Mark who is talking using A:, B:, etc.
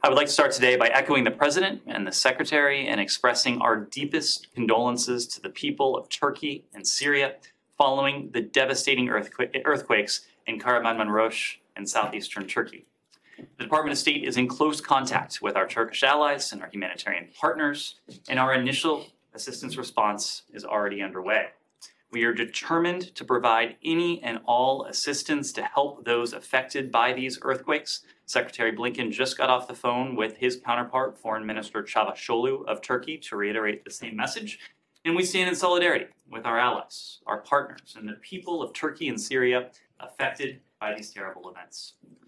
A: I would like to start today by echoing the President and the Secretary and expressing our deepest condolences to the people of Turkey and Syria following the devastating earthquakes in Kahramanmaras and Southeastern Turkey. The Department of State is in close contact with our Turkish allies and our humanitarian partners, and our initial assistance response is already underway. We are determined to provide any and all assistance to help those affected by these earthquakes. Secretary Blinken just got off the phone with his counterpart, Foreign Minister Çavuşoğlu of Turkey, to reiterate the same message. And we stand in solidarity with our allies, our partners, and the people of Turkey and Syria affected by these terrible events.